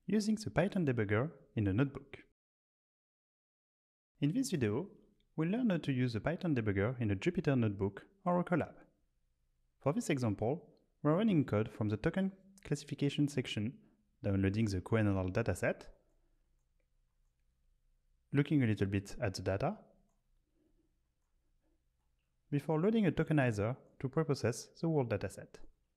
using the Python debugger in a notebook. In this video, we'll learn how to use the Python debugger in a Jupyter Notebook or a Colab. For this example, we're running code from the token classification section, downloading the CoNNL dataset, looking a little bit at the data, before loading a tokenizer to preprocess the whole dataset.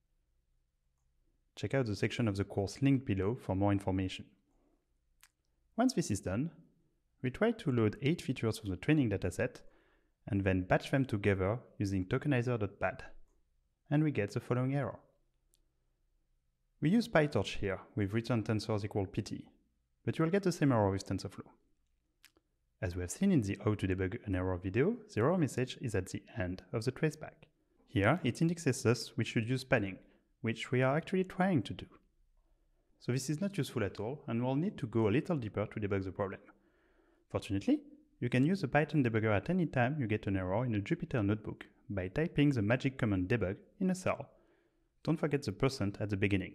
Check out the section of the course linked below for more information. Once this is done, we try to load 8 features from the training dataset and then batch them together using tokenizer.pad, and we get the following error. We use PyTorch here with return tensors equal pt, but you will get the same error with TensorFlow. As we have seen in the How to Debug an Error video, the error message is at the end of the traceback. Here it indexes us we should use padding, which we are actually trying to do. So this is not useful at all, and we'll need to go a little deeper to debug the problem. Fortunately, you can use the Python debugger at any time you get an error in a Jupyter Notebook by typing the magic command debug in a cell. Don't forget the % at the beginning.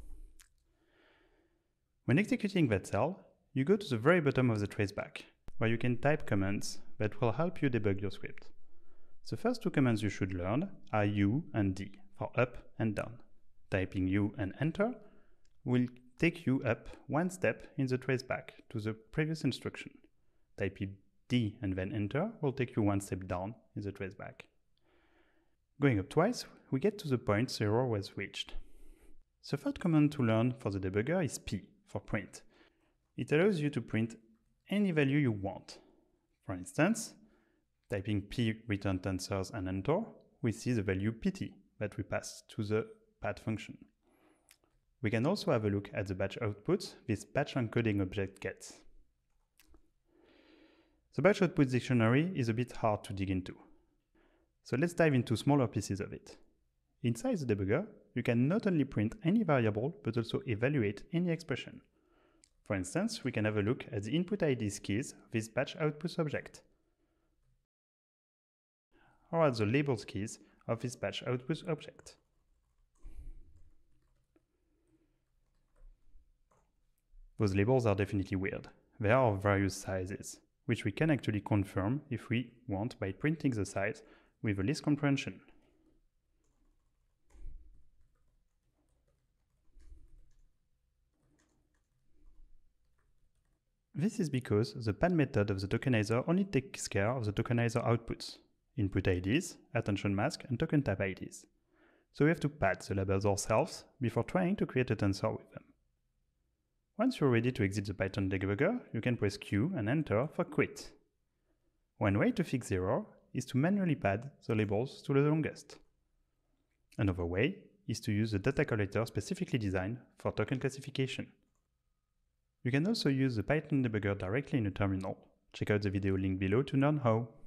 When executing that cell, you go to the very bottom of the traceback, where you can type commands that will help you debug your script. The first two commands you should learn are U and D for up and down. Typing U and enter will take you up one step in the traceback to the previous instruction. Typing D and then enter will take you one step down in the traceback. Going up twice, we get to the point the error was reached. The third command to learn for the debugger is P for print. It allows you to print any value you want. For instance, typing p return tensors and enter, we see the value pt that we pass to the pad function. We can also have a look at the batch outputs this batch encoding object gets. The batch outputs dictionary is a bit hard to dig into. So let's dive into smaller pieces of it. Inside the debugger, you can not only print any variable, but also evaluate any expression. For instance, we can have a look at the input IDs keys of this batch outputs object, or at the labels keys of this batch outputs object. Those labels are definitely weird. They are of various sizes, which we can actually confirm if we want by printing the size with a list comprehension. This is because the pad method of the tokenizer only takes care of the tokenizer outputs, input IDs, attention mask, and token type IDs. So we have to pad the labels ourselves before trying to create a tensor with them. Once you're ready to exit the Python debugger, you can press Q and enter for quit. One way to fix the error is to manually pad the labels to the longest. Another way is to use the data collector specifically designed for token classification. You can also use the Python debugger directly in a terminal. Check out the video link below to learn how.